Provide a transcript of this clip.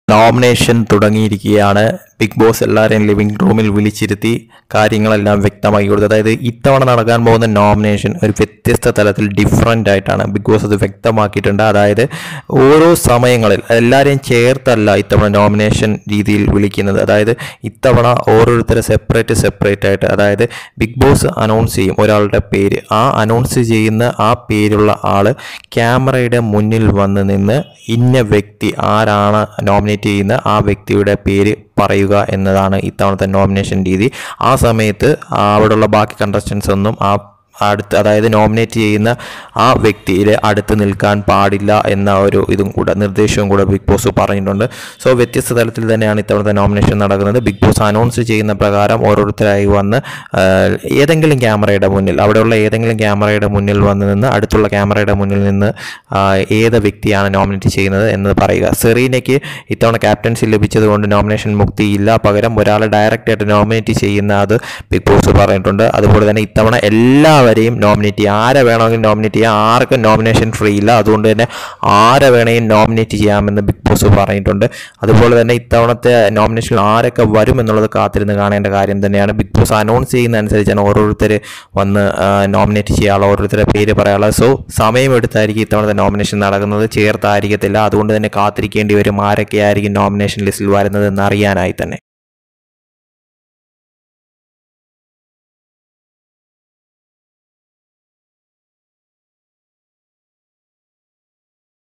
Nomination തുടങ്ങിയിരിക്കുകയാണ്. Big boss എല്ലാവരെയും living റൂമിൽ വിളിച്ചിരുത്തി കാര്യങ്ങളെല്ലാം വ്യക്തമാക്കി കൊടുത്തു. അതായത് ഇത്തവണ നടക്കാൻ പോകുന്ന നോമിനേഷൻ ഒരു വ്യത്യസ്ത തലത്തിൽ ഡിഫറൻ്റ് ആയിട്ടാണ് ബിഗ് ബോസ് അത് വ്യക്തമാക്കിയിട്ടുണ്ട്. അതായത് ഓരോ സമയങ്ങളിൽ എല്ലാവരെയും ചേർത്തല്ല ഇത്തവണ നോമിനേഷൻ രീതിയിൽ വിളിക്കുന്നത്. അതായത് ഇത്തവണ ഓരോരുത്തരെ സെപ്പറേറ്റ് ആയിട്ട്, അതായത് ബിഗ് ബോസ് അനൗൺസ് ചെയ്യും ഒരാളുടെ പേര്. ആ അനൗൺസ് ചെയ്യുന്ന ആ പേരുള്ള ആൾ ക്യാമറയുടെ മുന്നിൽ വന്ന് നിന്ന് ഇന്ന വ്യക്തി ആരാണ് നോമിനേറ്റ് ചെയ്യുന്ന ആ വ്യക്തിയുടെ പേര് പറയുക എന്നതാണ് ഇത്തവണത്തെ നോമിനേഷൻ രീതി. ആ സമയത്ത് അവിടെയുള്ള ബാക്കി കണ്ടസ്റ്റൻസ് ഒന്നും അടുത്ത്, അതായത് നോമിനേറ്റ് ചെയ്യുന്ന ആ വ്യക്തിയുടെ അടുത്ത് നിൽക്കാൻ പാടില്ല എന്ന ഒരു നിർദ്ദേശവും കൂടെ ബിഗ് ബോസ് പറഞ്ഞിട്ടുണ്ട്. സോ വ്യത്യസ്ത തലത്തിൽ തന്നെയാണ് ഇത്തവണത്തെ നോമിനേഷൻ നടക്കുന്നത്. ബിഗ് ബോസ് അനൗൺസ് ചെയ്യുന്ന പ്രകാരം ഓരോരുത്തരായി വന്ന് ഏതെങ്കിലും ക്യാമറയുടെ മുന്നിൽ, അവിടെയുള്ള ഏതെങ്കിലും ക്യാമറയുടെ മുന്നിൽ വന്ന് നിന്ന് അടുത്തുള്ള ക്യാമറയുടെ മുന്നിൽ നിന്ന് ഏത് വ്യക്തിയാണ് നോമിനേറ്റ് ചെയ്യുന്നത് എന്ന് പറയുക. സെറീനയ്ക്ക് ഇത്തവണ ക്യാപ്റ്റൻസി ലഭിച്ചതുകൊണ്ട് നോമിനേഷൻ മുക്തിയില്ല, പകരം ഒരാളെ ഡയറക്റ്റായിട്ട് നോമിനേറ്റ് ചെയ്യുന്ന അത് ബിഗ് ബോസ് പറഞ്ഞിട്ടുണ്ട്. അതുപോലെ തന്നെ ഇത്തവണ എല്ലാവരെയും നോമിനേറ്റ് ചെയ്യാം, ആരെ വേണമെങ്കിലും നോമിനേറ്റ് ചെയ്യാം, ആർക്കും നോമിനേഷൻ ഫ്രീ ഇല്ല. അതുകൊണ്ട് തന്നെ ആരെ വേണമെങ്കിലും നോമിനേറ്റ് ചെയ്യാമെന്ന് ബിഗ് ബോസ് പറഞ്ഞിട്ടുണ്ട്. അതുപോലെ തന്നെ ഇത്തവണത്തെ നോമിനേഷനിൽ ആരൊക്കെ വരും എന്നുള്ളത് കാത്തിരുന്ന് കാണേണ്ട കാര്യം തന്നെയാണ്. ബിഗ് ബോസ് അനൗൺസ് ചെയ്യുന്ന അനുസരിച്ചാണ് ഓരോരുത്തർ വന്ന് നോമിനേറ്റ് ചെയ്യാനുള്ള, ഓരോരുത്തരുടെ പേര് പറയാനുള്ള. സോ സമയമെടുത്തായിരിക്കും ഇത്തവണത്തെ നോമിനേഷൻ നടക്കുന്നത്, ചേർത്തായിരിക്കത്തില്ല. അതുകൊണ്ട് തന്നെ കാത്തിരിക്കേണ്ടി വരും ആരൊക്കെയായിരിക്കും നോമിനേഷൻ ലിസ്റ്റിൽ വരുന്നത് എന്നറിയാനായി തന്നെ.